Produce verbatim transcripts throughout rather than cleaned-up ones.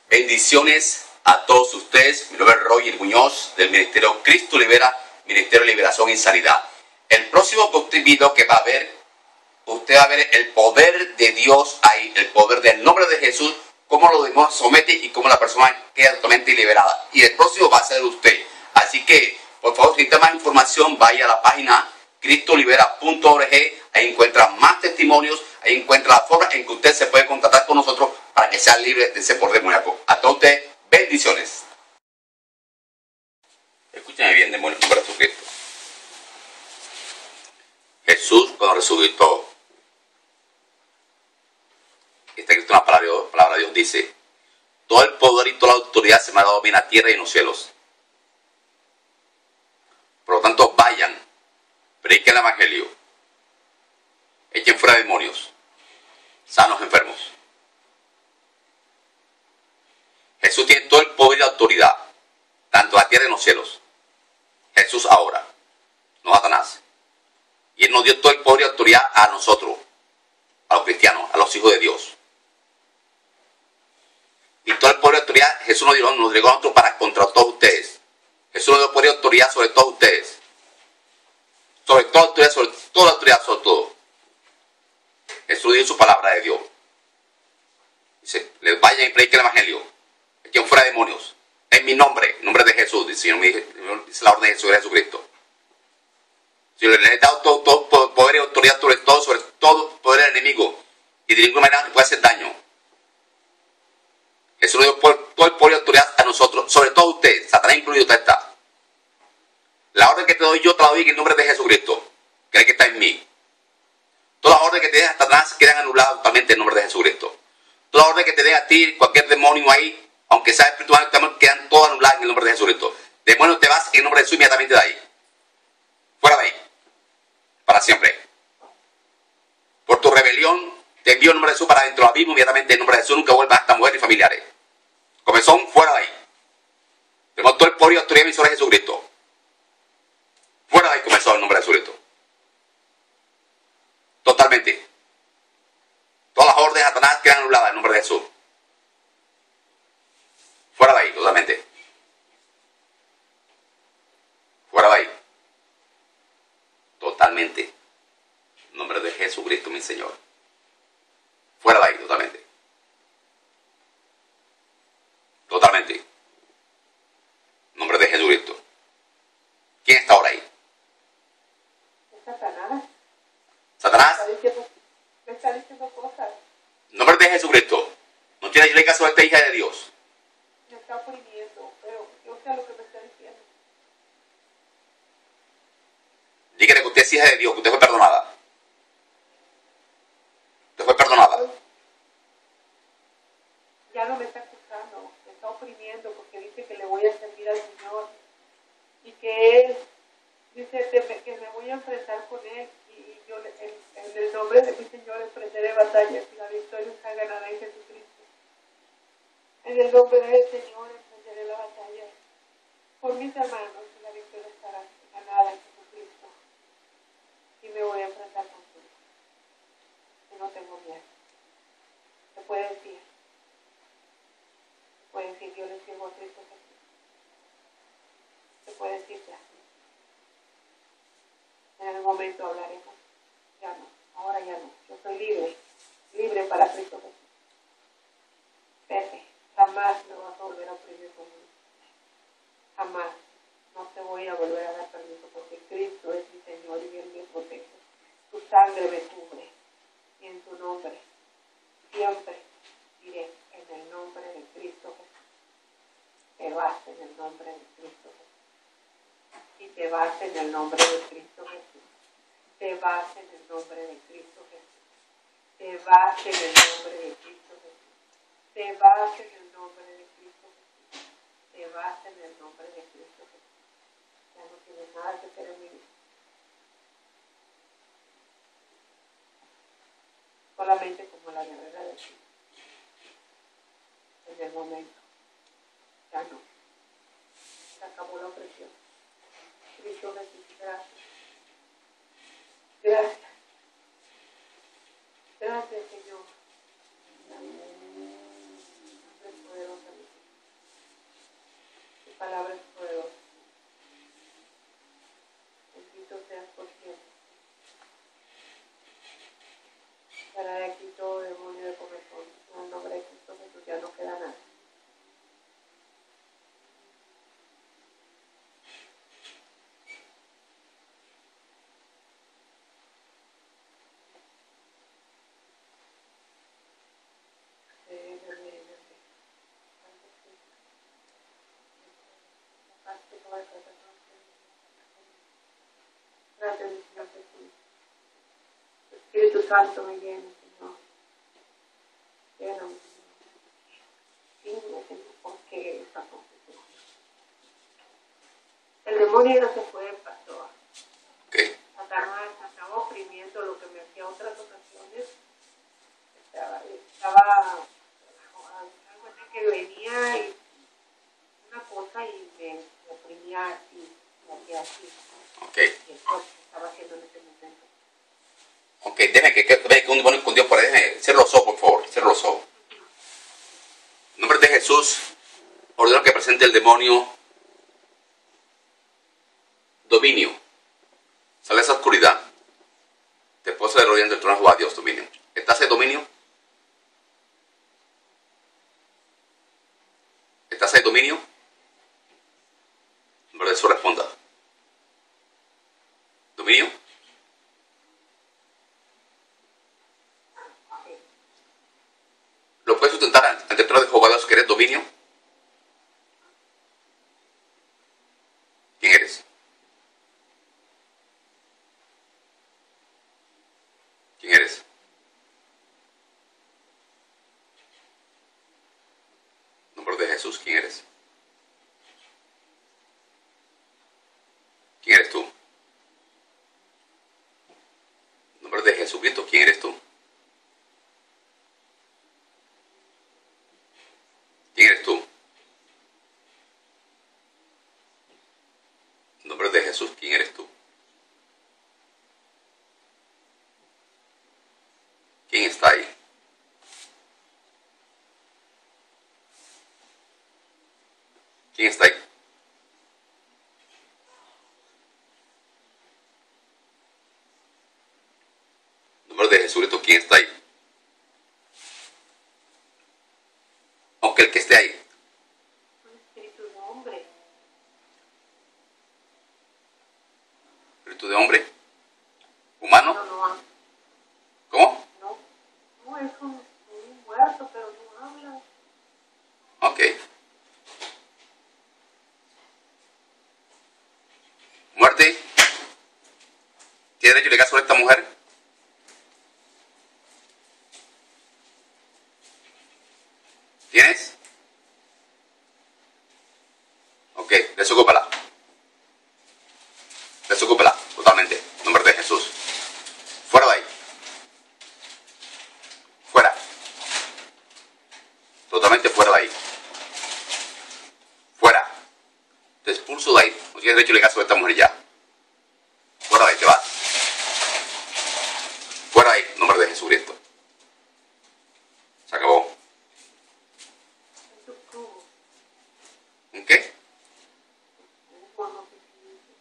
Bendiciones a todos ustedes. Mi nombre es Roger Muñoz del Ministerio Cristo Libera, Ministerio de Liberación y Sanidad. El próximo video que va a ver, usted va a ver el poder de Dios ahí, el poder del nombre de Jesús, cómo los demonios someten y cómo la persona queda totalmente liberada. Y el próximo va a ser usted. Así que, por favor, si necesita más información, vaya a la página cristo libera punto org. Ahí encuentra más testimonios, ahí encuentra la forma en que usted se puede contactar con nosotros para que sea libre de ese poder demoníaco. A todos ustedes, bendiciones. Escúchame bien, demonios, nombre de Jesucristo. Jesús, cuando resucitó, está escrito en la palabra de Dios, palabra de Dios dice: todo el poder y toda la autoridad se me ha dado bien a tierra y en los cielos. Por lo tanto, vayan, prediquen el evangelio, echen fuera demonios, sanos enfermos. Jesús tiene todo el poder y la autoridad, tanto en la tierra y en los cielos. Jesús ahora, no Satanás. Y Él nos dio todo el poder y autoridad a nosotros, a los cristianos, a los hijos de Dios. Y todo el poder y autoridad Jesús nos dio, nos dio a nosotros para contra todos ustedes. Jesús nos dio poder y autoridad sobre todos ustedes. Sobre toda autoridad, sobre toda la autoridad, sobre todo. Jesús dio su palabra de Dios. Dice: les vayan y prediquen el evangelio, echen fuera demonios, en mi nombre, en nombre de Jesús, dice, dice la orden de Jesús, de Jesucristo. Si le he dado todo, todo poder y autoridad sobre todo, sobre todo poder del enemigo, y de ninguna manera puede hacer daño. Jesús nos dio todo el poder y autoridad a nosotros, sobre todo usted, Satanás incluido, usted está. La orden que te doy yo te la doy en el nombre de Jesucristo, que es el que está en mí. Todas las órdenes que te den a Satanás quedan anuladas totalmente en nombre de Jesucristo. Todas las órdenes que te den a ti, cualquier demonio ahí, aunque sea espiritual, quedan todas anuladas en el nombre de Jesucristo. Demonio, te vas en el nombre de Jesús inmediatamente de ahí. Fuera de ahí. Para siempre. Por tu rebelión, te envío el nombre de Jesús para dentro del abismo inmediatamente en nombre de Jesús. Nunca vuelvas a esta mujer y familiares. Comezón, fuera de ahí. Tenemos todo el poder y autoridad en de Jesucristo. Fuera de ahí, comenzó el nombre de Jesucristo. Totalmente. Todas las órdenes de Satanás quedan anuladas en el nombre de Jesús. Fuera de ahí, totalmente. Fuera de ahí. Totalmente. En nombre de Jesucristo, mi Señor. Fuera de ahí, totalmente. Totalmente. En nombre de Jesucristo. ¿Quién está ahora ahí? Satanás. ¿Satanás? Me está diciendo cosas. En nombre de Jesucristo. No tiene que caso a esta hija de Dios. Me está oprimiendo, pero yo sé lo que me está diciendo. Dígale que usted es hija de Dios, que usted fue perdonada. Usted fue perdonada. Ya no me está acusando, me está oprimiendo porque dice que le voy a servir al Señor. Y que Él dice que me voy a enfrentar con Él. Y yo en, en el nombre de mi Señor enfrentaré batallas y la victoria está ganada en Jesucristo. En el nombre del Señor enfrentaré la batalla por mis hermanos y la victoria estará ganada en Jesucristo. Y me voy a enfrentar con tú. Y no tengo miedo. Se puede decir. Se puede decir, yo le sirvo a Cristo Jesús. Se puede decir ya. En el momento hablaremos. Ya no. Ahora ya no. Yo soy libre. Libre para Cristo Jesús. Vete. Jamás me vas a volver a oprimir conmigo. Jamás. No te voy a volver a dar permiso porque Cristo es mi Señor y Él me protege. Tu sangre me cubre. Y en tu nombre siempre diré en el nombre de Cristo Jesús. Te vas en el nombre de Cristo Jesús. Y te vas en el nombre de Cristo Jesús. Te vas en el nombre de Cristo Jesús. Te vas en el nombre de Cristo Jesús. Te vas en el nombre de Cristo Jesús. Te vas en el nombre de Cristo Jesús. Ya no tienes nada que hacer en mi vida. Solamente como la guerrera de ti. En el momento. Ya no. Se acabó la opresión. Cristo Jesús, gracias. Gracias. Gracias, Señor. Gracias, poderosa. palabra es poderosa. Bendito seas por siempre. Para de aquí todo demonio de corazón. En el nombre de Cristo Jesús ya no queda nada. Gracias, Señor Jesús. Espíritu Santo me llena, Señor. Lléname, Señor. Dime, Señor, por qué esta confesión. El demonio no se fue, pastor. ¿Qué? Satanás estaba oprimiendo lo que me hacía otras ocasiones. Estaba, estaba algo así que venía y una cosa y me, me oprimía así, me hacía así. Ok. Y eso estaba haciendo en ese momento. Ok, déjeme que, que, que, que un demonio escondido por ahí. Déjeme, cierra los ojos, por favor. Cierra los ojos. En nombre de Jesús, ordeno que presente el demonio dominio. Sale esa oscuridad. Te puedo hacer rodeando el trono de Dios, dominio. ¿Estás en dominio? ¿Estás en dominio? En nombre de Jesús, responda. ¿Dominio? ¿Lo puedes sustentar ante el trono de Jehová Dios que eres dominio? ¿Quién eres? ¿Quién eres? En nombre de Jesús, ¿quién eres? ¿Quién eres tú? En nombre de Jesucristo, ¿quién eres tú? ¿Quién eres tú? En nombre de Jesús, ¿quién eres tú? ¿Quién está ahí? ¿Quién está ahí? En nombre de Jesucristo, ¿quién está ahí? Aunque el que esté ahí. Un espíritu de hombre. ¿Espíritu de hombre? ¿Humano? No, no habla. ¿Cómo? No, no es un, un muerto, pero no habla. Ok. Muerte. ¿Tiene derecho legal sobre esta mujer? ¿Tienes? Ok, desocúpala. Desocúpala, totalmente. En nombre de Jesús. Fuera de ahí. Fuera. Totalmente fuera de ahí. Fuera. Te expulso de ahí. No tienes derecho legal sobre esta mujer ya. Fuera de ahí, te vas. Fuera de ahí, en nombre de Jesucristo. Se acabó. Es un cubo. ¿Un qué? Un cubo, no sé si dice.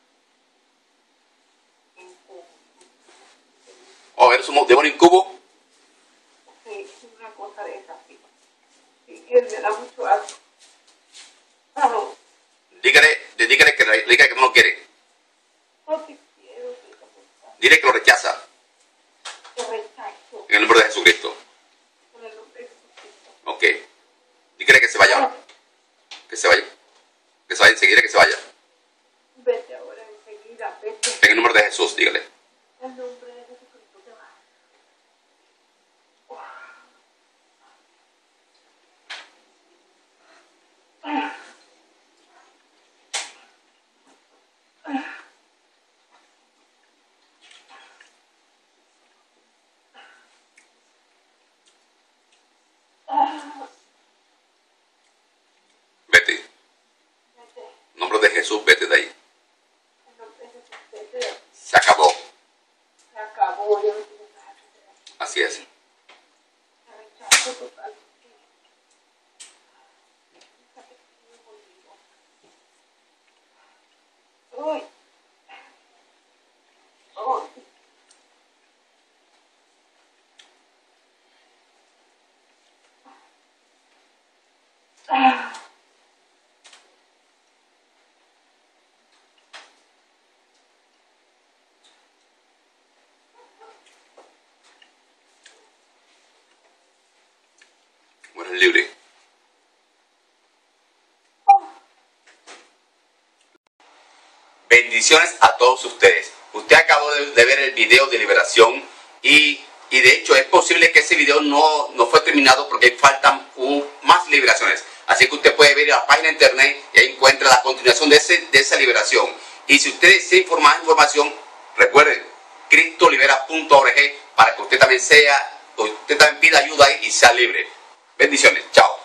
Un cubo. Oh, eres un demonio incubo. Sí, es una cosa de esa, sí. Sí, él me da mucho asco. Claro, Dígale, dígale que, dígale que no lo quiere. no te quiero, te quiero. Dile que lo rechaza. Te rechazo. En el nombre de Jesucristo. En el nombre de Jesucristo. Ok. Dígale que se vaya ahora. Que se vaya. Que se vaya enseguida, que se vaya. Vete ahora enseguida, vete. En el nombre de Jesús, dígale. En el nombre de Jesucristo te vas. Vete. Vete. En nombre de Jesús, vete de ahí. En el nombre de Jesús, vete. Se acabó. Se acabó, ya no tienes nada que hacer aquí. Así es. Te rechazo totalmente. Bueno, es libre. Bendiciones a todos ustedes. Usted acabó de, de ver el video de liberación y, y de hecho es posible que ese video no, no fue terminado porque faltan uh, más liberaciones. Así que usted puede ver a la página de internet y ahí encuentra la continuación de, ese, de esa liberación. Y si usted desea más información, recuerden cristo libera punto org para que usted también sea, usted también pida ayuda ahí y sea libre. Bendiciones. Chao.